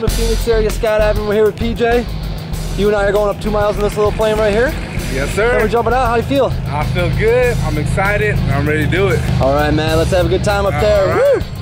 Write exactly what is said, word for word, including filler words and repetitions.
of Phoenix Area Skydiving. We're here with P J. You and I are going up two miles in this little plane right here. Yes, sir. And we're jumping out. How do you feel? I feel good. I'm excited. I'm ready to do it. All right, man. Let's have a good time up there. All right. Woo!